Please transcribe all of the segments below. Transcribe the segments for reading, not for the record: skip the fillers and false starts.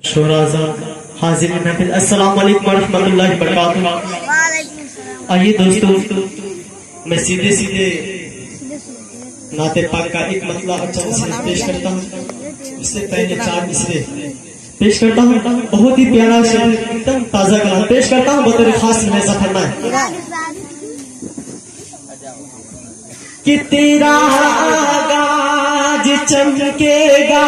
शोराजा हाजिर महफिल, अस्सलाम वालेकुम वरहमतुल्लाहि वबरकातुहू। आइए दोस्तों, मैं सीधे सीधे नाते पाक का एक मतला अच्छा मिसरे पेश करता हूँ। इससे पहले 4 मिसरे पेश करता हूँ। बहुत ही प्यारा शेर, एकदम ताजा कलाम पेश करता हूँ बतौर खास में सफर है कि तेरा गाज चमकेगा,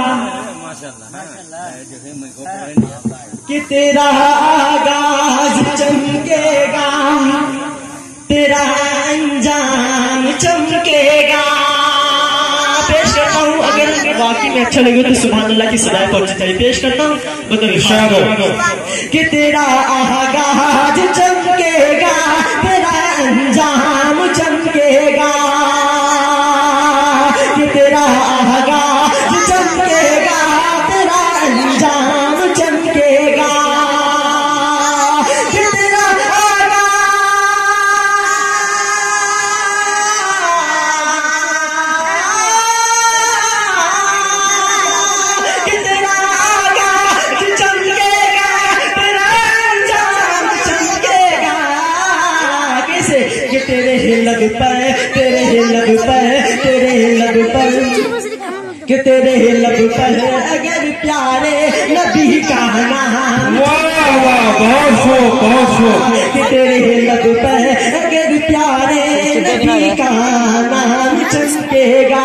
कि तेरा गाज चमकेगा, तेरा अंजाम चमकेगा। पेश करता हूँ, अगर वाकई में अच्छा लगे तो सुभान अल्लाह की सदाएं पहुंचनी चाहिए। पेश करता हूँ कि तेरा गाज चमकेगा, तेरा अंजाम चमकेगा, कि तेरा गाज चमकेगा, तेरा अंजाम चमकेगा, कि तेरा तेरे लब पर, तेरे लब पर, तेरे लब पर, कि तेरे लब पर अगर प्यारे नबी का नाम, कि तेरे लब पर अगर प्यारे नबी का नाम चमकेगा,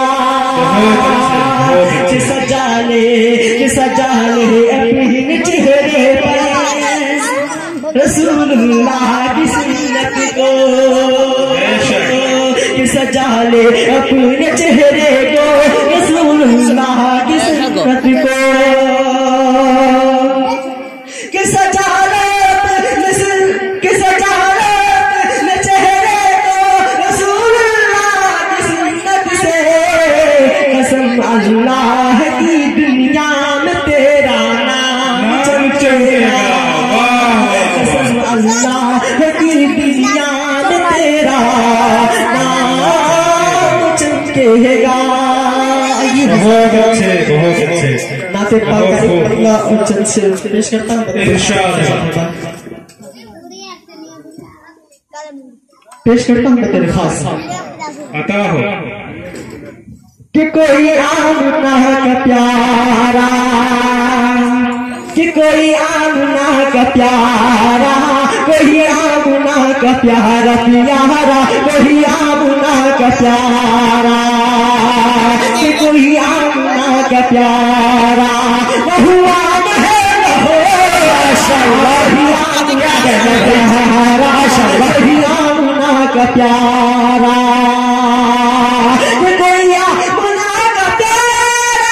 कि सजा ले, कि सजा ले अपने चेहरे पर रसूलुल्लाह की सुन्नत को, कि सजा ले अपने चेहरे को रसूलुल्लाह की सुन्नत को, कि सजा ले, कि सजा ले चेहरे को रसूलुल्लाह की सुन्नत से। कसम अल्लाह की दुनिया में तेरा नाम चमकेगा, अल्लाह की दुनिया में तेरा नाम चमकेगा। बहुत अच्छे, बहुत अच्छे। नाते पाक का एक मतला उच्चन से पेश करता हूँ। पेश करता हूँ तेरे खास अता हो कि कोई आमना का प्यारा, कि कोई आमना का प्यारा, कोई आमना का प्यारा प्यारा, कोई आमना का प्यारा, कि कोई आमना का प्यारा बहुआन है हो, वही आमना का प्यारा, कोई आमना का प्यारा,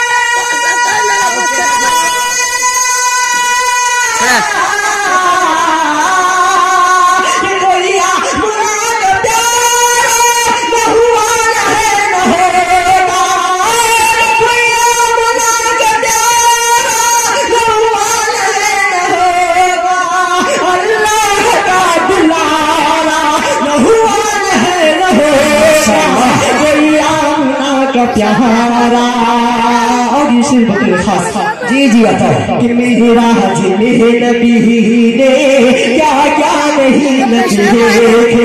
प्यारा। और ये शेर बतौर खास जी जी आता कि मेरा जिन्हें नबी ने क्या क्या नहीं देखे,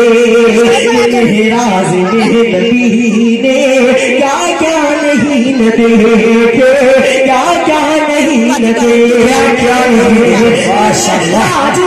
मेरा जिन्हें नबी ने क्या क्या नहीं देखे, क्या क्या नहीं देखे, क्या नहीं माशाअल्लाह।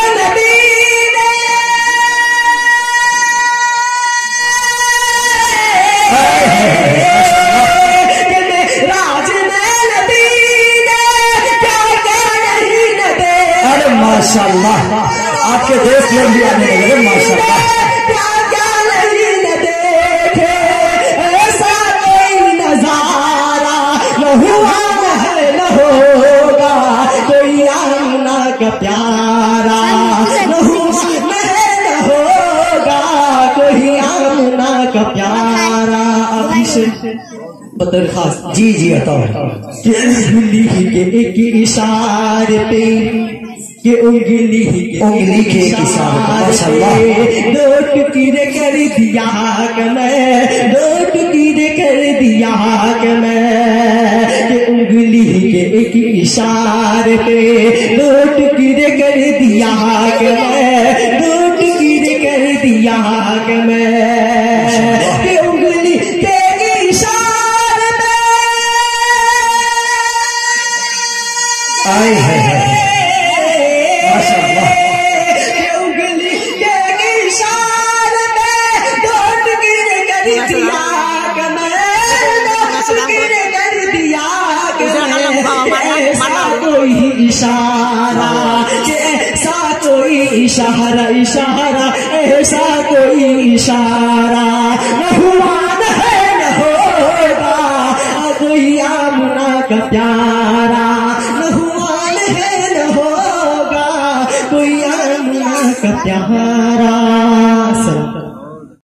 माशाअल्लाह आपके दोस्त लोग भी आने लगे माशाअल्लाह। क्या क्या नहीं न देखे ऐसा कोई नजारा, न हुआ न होगा कोई आमना का प्यारा, न हुआ न होगा कोई आमना का प्यारा। अभी से बतौर खास जी जी अता कि उंगली के एक इशारे पे, कि उंगली के इशारे दो टुकड़े कर दिया कि मैं, दो टुकड़े कर दिया कि मैं, कि उंगली के एक इशारे पे नोट गिर कर दिया कि मैं, नोट गिर कर दिया कि मैं, उंगली के इशारे पे आए है माशाअल्लाह। उंगली के इशारे पे नोट गिर कर दिया कि मैं, नोट गिर कर दिया कि मैं, ऐसा कोई इशारा, ऐसा कोई इशारा, इशारा ऐसा कोई इशारा न हुआ न है न होगा, कोई आमना का प्यारा न हुआ न है न होगा, कोई आमना का प्यारा।